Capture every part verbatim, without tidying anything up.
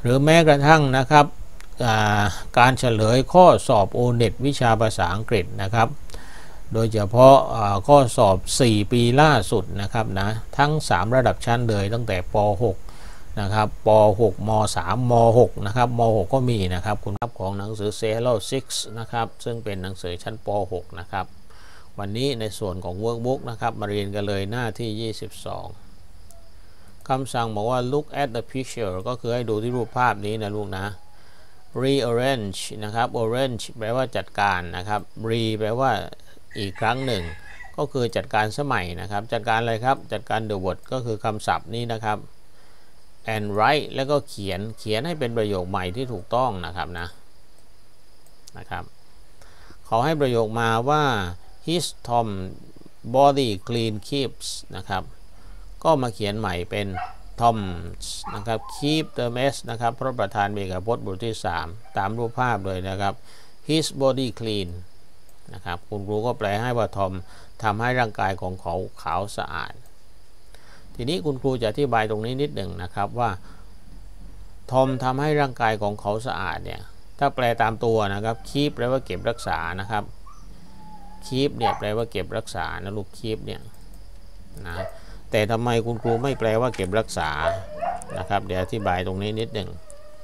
หรือแม้กระทั่งนะครับการเฉลยข้อสอบ โอ เน็ต วิชาภาษาอังกฤษนะครับโดยเฉพาะข้อสอบสี่ปีล่าสุดนะครับนะทั้งสามระดับชั้นเลยตั้งแต่ป หก นะครับป หก ม สาม ม หก นะครับม หก ก็มีนะครับคุณภาพของหนังสือ Say Hello ซิกซ์ นะครับซึ่งเป็นหนังสือชั้นป หก นะครับวันนี้ในส่วนของ Workbook นะครับมาเรียนกันเลยหน้าที่ยี่สิบสองคำสั่งบอกว่า look at the picture ก็คือให้ดูที่รูปภาพนี้นะลูกนะ rearrange นะครับ orange แปลว่าจัดการนะครับ re แปลว่าอีกครั้งหนึ่งก็คือจัดการสมัยนะครับจัดการอะไรครับจัดการ the word ก็คือคำศัพท์นี้นะครับ and write แล้วก็เขียนเขียนให้เป็นประโยคใหม่ที่ถูกต้องนะครับนะนะครับเขาให้ประโยคมาว่า his Tom body clean keeps นะครับก็มาเขียนใหม่เป็น Tom นะครับ keep เติม s นะครับเพราะประธานมีกับพจน์บทที่สามตามรูปภาพเลยนะครับ his body clean นะครับคุณครูก็แปลให้ว่าทอมทำให้ร่างกายของเขาขาวสะอาดทีนี้คุณครูจะอธิบายตรงนี้นิดหนึ่งนะครับว่าทอมทำให้ร่างกายของเขาสะอาดเนี่ยถ้าแปลตามตัวนะครับ keep แปลว่าเก็บรักษานะครับ keep เนี่ยแปลว่าเก็บรักษานะลูก keep เนี่ยนะแต่ทำไมคุณครูไม่แปลว่าเก็บรักษานะครับเดี๋ยวอธิบายตรงนี้นิดหนึ่ง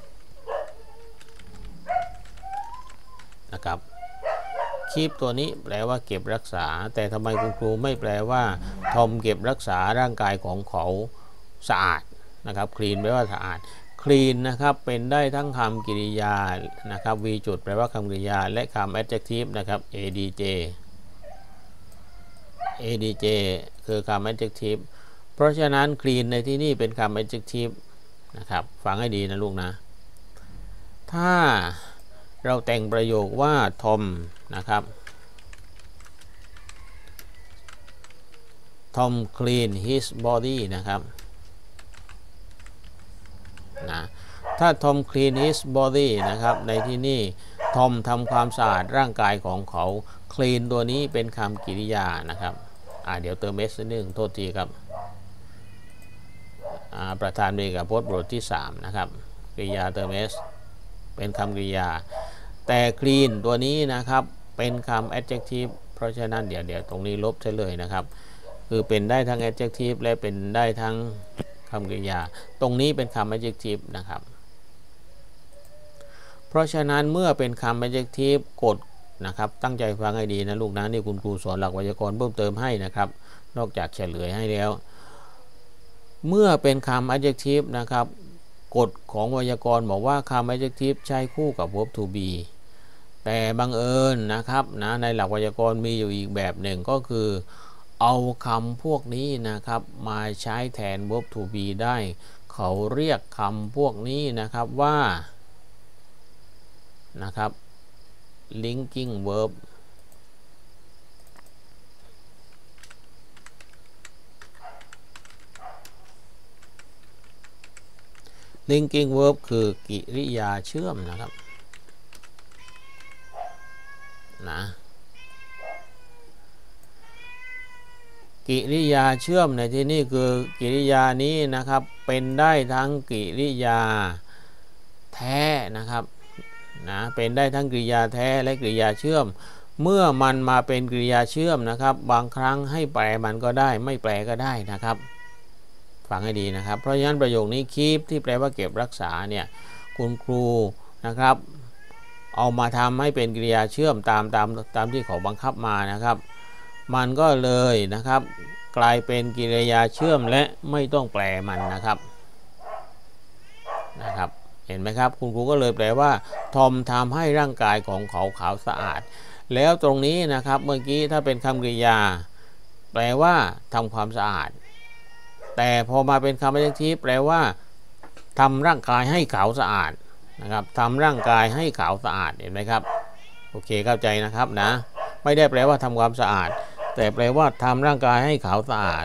นะครับคีปตัวนี้แปลว่าเก็บรักษาแต่ทำไมคุณครูไม่แปลว่าทอมเก็บรักษาร่างกายของเขาสะอาดนะครับคลีนแปลว่าสะอาดคลีนนะครับเป็นได้ทั้งคำกริยานะครับ v จุดแปลว่าคำกริยาและคำ adjective นะครับ adj adj คือคำ adjective เพราะฉะนั้นคลีนในที่นี่เป็นคำ adjective นะครับฟังให้ดีนะลูกนะถ้าเราแต่งประโยคว่าทอมนะครับทอม clean his body นะครับนะถ้าทอม clean his body นะครับในที่นี้ทอมทำความสะอาดร่างกายของเขา clean ตัวนี้เป็นคำกริยานะครับอ่าเดี๋ยวเติม s นิดนึงโทษทีครับอ่าประธานมีกับพจน์บทที่สามนะครับกริยาเติม s เป็นคำกริยาแต่ clean ตัวนี้นะครับเป็นคำ adjective เพราะฉะนั้นเดี๋ยวเดี๋ยวตรงนี้ลบใช่เลยนะครับคือเป็นได้ทั้ง adjective และเป็นได้ทั้งคำกริยาตรงนี้เป็นคำ adjective นะครับเพราะฉะนั้นเมื่อเป็นคำ adjective กดนะครับตั้งใจฟังให้ดีนะลูกนะนี่คุณครูสอนหลักไวยากรณ์เพิ่มเติมให้นะครับนอกจากเฉลยให้แล้วเมื่อเป็นคำ adjective นะครับกฎของไวยากรณ์บอกว่าคำ adjective ใช้คู่กับ verb to be แต่บังเอิญนะครับนะในหลักไวยากรณ์มีอยู่อีกแบบหนึ่งก็คือเอาคำพวกนี้นะครับมาใช้แทน verb to be ได้เขาเรียกคำพวกนี้นะครับว่านะครับ linking verb linking verb คือกิริยาเชื่อมนะครับนะกิริยาเชื่อมในที่นี้คือกิริยานี้นะครับเป็นได้ทั้งกิริยาแท้นะครับนะเป็นได้ทั้งกริยาแท้และกริยาเชื่อมเมื่อมันมาเป็นกริยาเชื่อมนะครับบางครั้งให้แปลมันก็ได้ไม่แปลก็ได้นะครับฟังให้ดีนะครับเพราะฉะนั้นประโยคนี้ keep ที่แปลว่าเก็บรักษาเนี่ยคุณครูนะครับเอามาทำให้เป็นกริยาเชื่อมตามตามตามที่เขาบังคับมานะครับมันก็เลยนะครับกลายเป็นกริยาเชื่อมและไม่ต้องแปลมันนะครับนะครับเห็นไหมครับคุณครูก็เลยแปลว่าทอมทำให้ร่างกายของเขาขาวสะอาดแล้วตรงนี้นะครับเมื่อกี้ถ้าเป็นคำกริยาแปลว่าทำความสะอาดแต่พอมาเป็นคำ adjective แปลว่าทำร่างกายให้ขาวสะอาดนะครับทำร่างกายให้ขาวสะอาดเห็นไหมครับโอเคเข้าใจนะครับนะไม่ได้แปลว่าทำความสะอาดแต่แปลว่าทำร่างกายให้ขาวสะอาด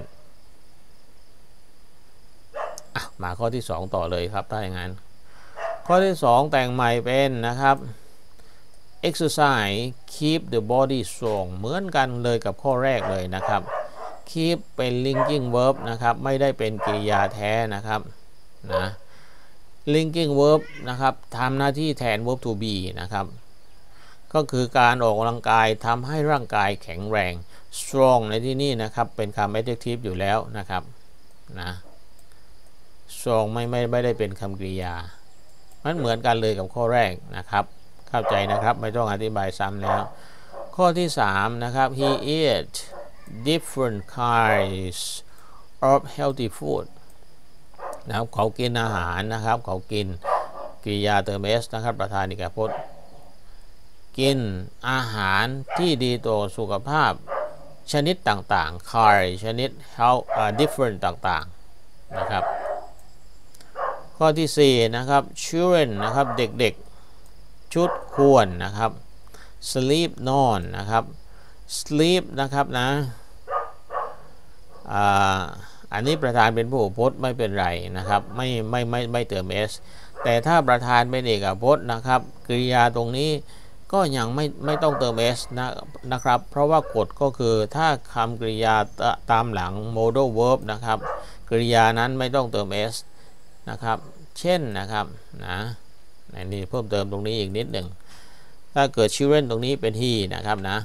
มาข้อที่สองต่อเลยครับถ้าอย่างนั้นข้อที่สองแต่งใหม่เป็นนะครับ exercise keep the body strong เหมือนกันเลยกับข้อแรกเลยนะครับ keep เป็น linking verb นะครับไม่ได้เป็นกริยาแท้นะครับนะ linking verb นะครับทำหน้าที่แทน verb to be นะครับก็คือการออกกำลังกายทำให้ร่างกายแข็งแรง strong ในที่นี้นะครับเป็นคำ adjective อยู่แล้วนะครับนะ strong ไม่ไม่ไม่ได้เป็นคำกริยามันเหมือนกันเลยกับข้อแรกนะครับเข้าใจนะครับไม่ต้องอธิบายซ้ำแล้วข้อที่สามนะครับ he eat different kinds of healthy food นะครับเขากินอาหารนะครับเขากินกริยาเติม s นะครับประธานเอกพจน์กินอาหารที่ดีต่อสุขภาพชนิดต่างๆ kind ชนิด health uh, different ต่างๆนะครับข้อที่สี่นะครับ children นะครับเด็กๆชุดควรนะครับ sleep นอนนะครับ sleep นะครับนะอ่าอันนี้ประธานเป็นผู้พจน์ไม่เป็นไรนะครับไม่ไม่ไม่ไม่เติม s แต่ถ้าประธานเป็นเอกพจน์นะครับกริยาตรงนี้ก็ยังไม่ไม่ต้องเติม s นะนะครับเพราะว่ากฎก็คือถ้าคำกริยาตามหลัง modal verb นะครับกริยานั้นไม่ต้องเติม s นะครับเช่นนะครับนะอันนี้เพิ่มเติมตรงนี้อีกนิดหนึ่งถ้าเกิด children ตรงนี้เป็น he นะครับนะ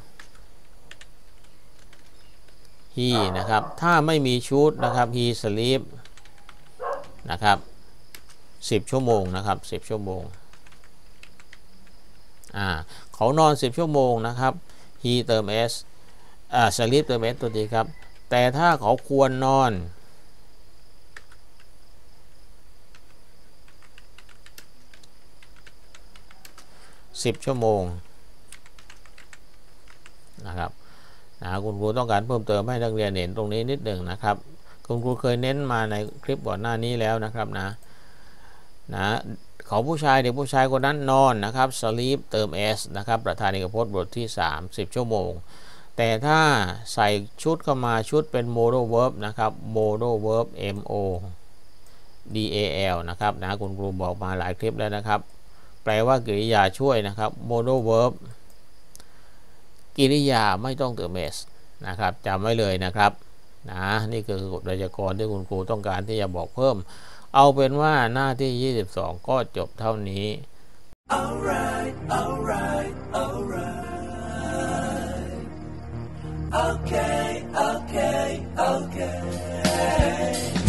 he นะครับถ้าไม่มีชุดนะครับ he sleep นะครับสิบชั่วโมงนะครับสิบชั่วโมงอ่าเขานอนสิบชั่วโมงนะครับ he เติม s อ่า sleep เติม s ตัวดีครับแต่ถ้าเขาควรนอนสิบชั่วโมงนะครับนะคุณครูต้องการเพิ่มเติมให้นักเรียนเห็นตรงนี้นิดหนึ่งนะครับคุณครูเคยเน้นมาในคลิปก่อนหน้านี้แล้วนะครับนะนะเขาผู้ชายเด็กผู้ชายคนนั้นนอนนะครับ sleep เติม s นะครับประธานเอกพจน์บทที่สามสิบชั่วโมงแต่ถ้าใส่ชุดเข้ามาชุดเป็น modal verb นะครับ modal verb m o d a l นะครับนะคุณครูบอกมาหลายคลิปแล้วนะครับแปลว่ากริยาช่วยนะครับ modal verb กริยาไม่ต้องเติม s นะครับจำไว้เลยนะครับนะนี่คือกฎไวยากรณ์ที่คุณครูต้องการที่จะบอกเพิ่มเอาเป็นว่าหน้าที่ยี่สิบสองก็จบเท่านี้ Alright, alright, alright. Okay, okay, okay.